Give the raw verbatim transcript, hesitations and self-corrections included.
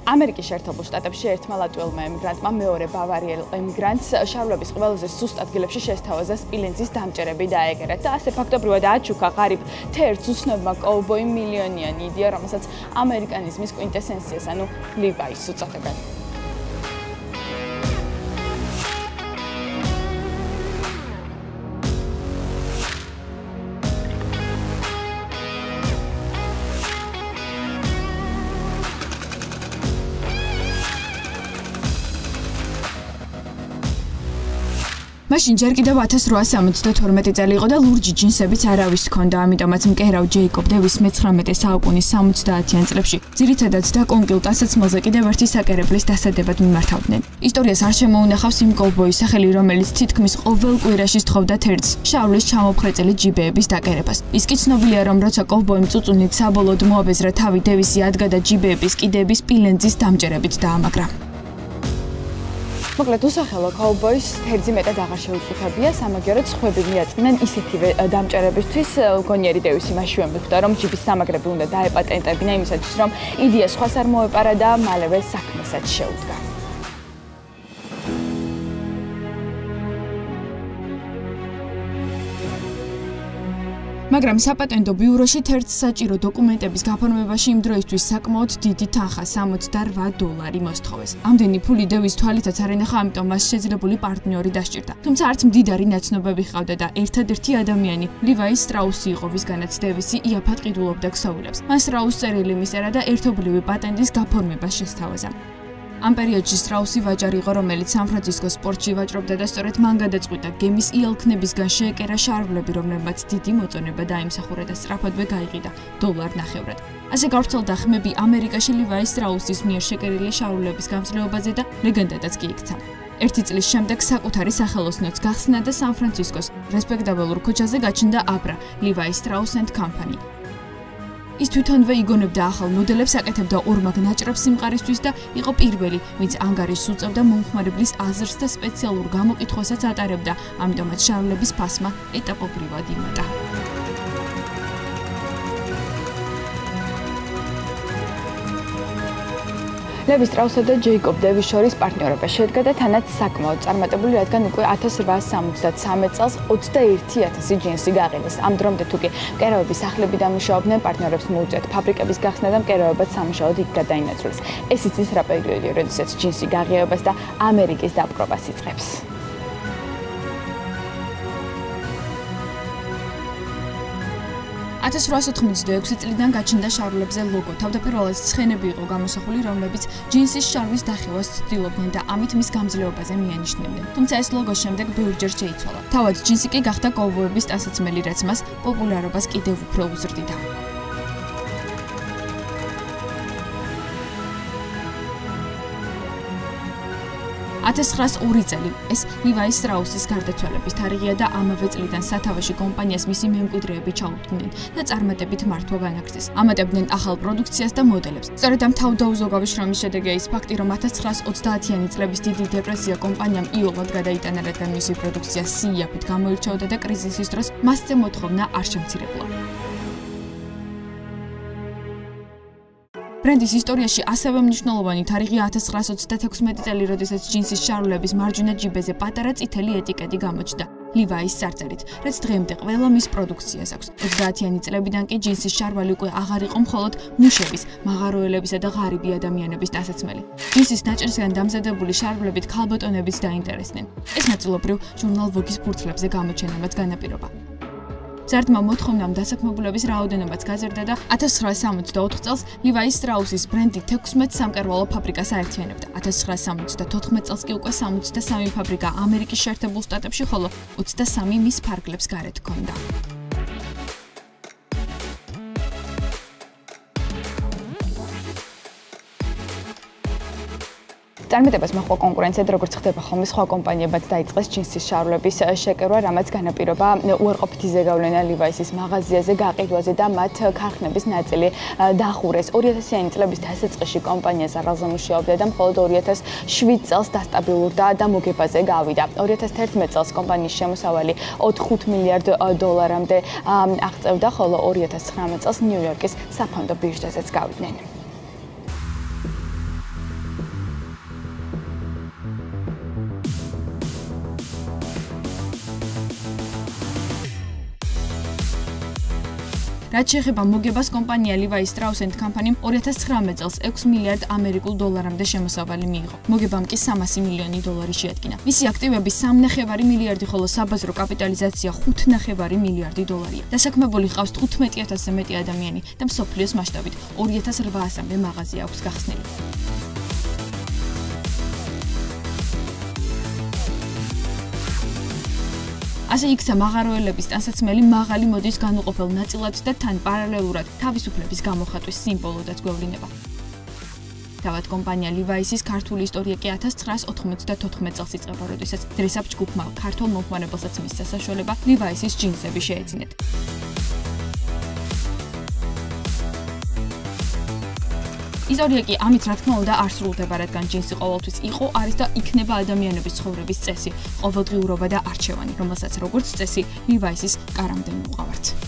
ამერიკის შეერთებულ შტატებში ერთმა ლატვიელმა ემიგრანტმა მეორე ბავარიელ ემიგრანტს შარვლების ყველაზე სუსტ ადგილებში შესთავაზა სპილენძის დამჭერები დაეგერა და ასე ფაქტობრივად აჩუქა ღარიბ თერთს უცნობმა კოუბოი მილიონიანი იდეა, რომელსაც ამერიკანიზმის კვინტესენციას, ანუ Levi'S უწოდებენ. მაშინ ჯერ კიდევ ათას რვაას სამოცდათორმეტი წელი იყო და ლურჯი ჯინსებიც არავის ჰქონდა, ამიტომაც მკერავ ჯეიკობ დევის მეცხრამეტე საუკუნის სამოცდაათიან წლებში ძირითადად დაკონკილ ტანსაცმელზე კიდევ ერთი საკერებლის დასადებად მიმართავდნენ. ისტორიას არ შემოუნახავს იმ კოვბოის სახელი, რომელიც თითქმის ყოველ კვირაში სთხოვდა თერთს შავლის ჩამოფხრეწილი ჯიბეების დაკერებას. ის კი ცნობილია, რომ როცა კოვბოიმ წუწუნით საბოლოოდ მოაბეზრა თავი, დევისი ადგა და ჯიბეების კიდეების სპილენძის დამჭერებით დაამაგრა. მოკლედ უსახელო კოუბოის თერძი მეტად აღარ შეუწუხებია, სამაგიეროდ სხვები მიაწყვნენ ისეთივე დამჭერებისთვის. გონიერი დევისი მაშინ მიხვდა, რომ ჯიბის სამაგრები უნდა დაეპატენტებინა იმისათვის, რომ იდეა სხვას არ მოეპარა და მალევე საქმესაც შეუდგა. მაგრამ საპატენტო ბიუროში თერთს საჭირო დოკუმენტების გაფორმებაში იმ დროისთვის საკმაოდ დიდი თანხა სამოცდარვა დოლარი მოსთხოვეს. ამდენი ფული დევის თვალითაც არ ენახა, ამიტომ მას შეძლებული პარტნიორი დასჭირდა. თუმცა არც მდიდარი ნაცნობები ჰყავდა და ერთადერთი ადამიანი Levi Strauss იყო, ვისგანაც დევისი იაფად ყიდულობდა ქსოვილებს. მან Strauss წერილი მისწერა და ერთობლივი პატენტის გაფორმებას შესთავაზა. ამ პერიოდში სტრაუსი ვაჭარი იყო, რომელიც სან-ფრანცისკოს პორტში ვაჭრობდა და სწორედ მან გადაწყვიტა გემის იალქნებისგან შეეკერა შარვლები, რომლებმაც დიდი მოწონება დაიმსახურა და სწრაფადვე გაიყიდა დოლარ ნახევრად. ასე გავრცელდა ხმები ამერიკაში Levi Strauss-ის მიერ შეკერილი შარვლების გამძლეობაზე და ლეგენდადაც კი იქცა. ერთი წლის შემდეგ საკუთარი სახელოსნოც გახსნა და სან-ფრანცისკოს რესპექტაბელურ ქუჩაზე გაჩნდა აბრა Levi Strauss კომპანია. ის თვითონვე იგონებდა ახალ მოდელებს, აკეთებდა ორმაგ ნაჭრებს სიმყარისთვის და იყო პირველი, ვინც ანგარიშს უწევდა მომხმარებლის აზრს და სპეციალურ გამოკითხვასაც ატარებდა, ამიტომაც შარვლების ფასმა ეტაპობრივად იმატა. Levi Strauss და ჯეიკობ დევის შორის პარტნიორობა შედგა და თანაც საკმაოდ წარმატებული, რადგან უკვე ათას რვაას სამოცდათსამეტ წელს ოცდაერთი ათასი ჯინსი გაყიდეს. ამ დრომდე თუკი მკერავების სახლები დამუშავებდნენ, პარტნიორებს მოუწიათ ფაბრიკების გახსნა და მკერავებაც სამუშაოდ იქ გადაინაცვლეს. ეს იცის რა პერიოდია, როდესაც ჯინსი გაღიავებას და ამერიკის დაპყრობას იწყებს. ათას რვაას ოთხმოცდაექვსი წლიდან გაჩნდა შარვლებზე ლოგო. თავდაპირველად ცხენები იყო გამოსახული, რომლებიც ჯინსის შარვის დახევას ცდილობდნენ და ამით მის გამძლეობაზე მიანიშნებდნენ. თუმცა ეს ლოგო შემდეგ ბევრჯერ შეიცვალა. თავად ჯინსი კი გახდა კოუბოების ტანსაცმელი, რაც მას პოპულარობას კიდევ უფრო უზრდიდა. ათას ცხრაას ორი წელი ეს Levi Strauss-ის გარდაცვალების თარიღია და ამავე წლიდან სათავეში კომპანიას მისი მემკვიდრეები ჩაუდგნენ და წარმატებით მართვა განაგრძეს. ამატებდნენ ახალ პროდუქციას და მოდელებს. სწორედ ამ თავდაუზოგავი შრომის შედეგია ის ფაქტი, რომ ათას ცხრაას ოცდაათიანი წლების დიდი დეპრესია კომპანიამ იოლად გადაიტანა, რადგან მისი პროდუქცია სიიაფით გამოირჩეოდა და კრიზისის დროს მასზე მოთხოვნა არ შემცირებულა. ბრენდის ისტორიაში ასევე მნიშვნელოვანი თარიღია ათას ცხრაას ოცდათექვსმეტი წელი, როდესაც ჯინსის შარვლების მარჯვენა ჯიბეზე პატარა წითელი ეტიკეტი გამოჩნდა Levi's წარწერით, რაც დღემდე ყველა მის პროდუქციას აქვს. ოცდაათიანი წლებიდან კი ჯინსის შარვალი უკვე აღარ იყო მხოლოდ მუშების, მაღაროელებისა და ღარიბი ადამიანების ტანსაცმელი. ჯინსის ნაჭრისგან დამზადებული შარვლებით ქალბატონებიც დაინტერესდნენ. ეს ნაწილობრივ ჟურნალ Vogue-ის ფურცლებზე გამოჩენამაც განაპირობა. ზარდმა მოთხოვნამ დასაქმებულების რაოდენობაც გაზარდა და ათას ცხრაას სამოცდაოთხ წელს Levi Strauss-ის ბრენდი თექვსმეტ სამკერვალო ფაბრიკას აერთიანებდა. ათას ცხრაას სამოცდათოთხმეტ წელს კი უკვე სამოცდასამი ფაბრიკა ამერიკის შეერთებულ შტატებში, ხოლო ოცდასამი მის ფარგლებს გარეთ ჰქონდა. წარმატებას მოჰყვა კონკურენცია, როგორც ხდება ხოლმე სხვა კომპანიებად დაიწყეს ჯინსის შარვლების შეკერვა, რამაც განაპირობა უარყოფითი ზეგავლენა Levi's-ის მაღაზიაზე, გაყიდვაზე და მათ ქარხნების ნაწილი დახურეს. ორი ათასიანი წლების დასაწყისში კომპანია ზარალზე მუშაობდა და მხოლოდ ორი ათას შვიდ წელს დასტაბილურდა და მოგებაზე გავიდა. ორი ათას თერთმეტ წელს კომპანიის შემოსავალი ოთხ მილიარდ დოლარამდე აღწევდა, ხოლო ორი ათას ცხრამეტ წელს ნიუ-იორკის საფონდო ბირჟაზეც გავიდნენ. რაც შეეხება მოგებას, კომპანია Levi Strauss Co ორი ათას ცხრამეტ წელს ექვს მილიარდ ამერიკულ დოლარამდე შემოსავალი მიიღო. მოგებამ კი სამასი მილიონი დოლარი შეადგინა. მისი აქტივები სამნახევარი მილიარდი, ხოლო საბაზრო კაპიტალიზაცია ხუთნახევარი მილიარდი დოლარია. დასაქმებული ჰყავს თხუთმეტი ათასზე მეტი ადამიანი და მსოფლიოს მასშტაბით ორი ათას რვაასამდე მაღაზია აქვს გახსნილი. ასე იქცა მაღაროელების ტანსაცმელი მაღალი მოდის განუყოფელ ნაწილად და თან პარალელურად თავისუფლების გამოხატვის სიმბოლოდაც გვევლინება. თავად კომპანია Levi'S-ის ქართული ისტორია კი ათას ცხრაას ოთხმოცდათოთხმეტ წელს იწყება, როდესაც დრესაპ ჯგუფმა ქართულ მომხმარებელსაც მისცა საშუალება Levi'S-ის ჯინსები შეეძინათ. ისტორია კი ამით რა თქმა უნდა არ სრულდება, რადგან ჯინსი ყოველთვის იყო, არის და იქნება ადამიანების ცხოვრების წესი, ყოველდღიურობა და არჩევანი, რომელსაც როგორც წესი Levi'S-ის კარამდე მივყავართ.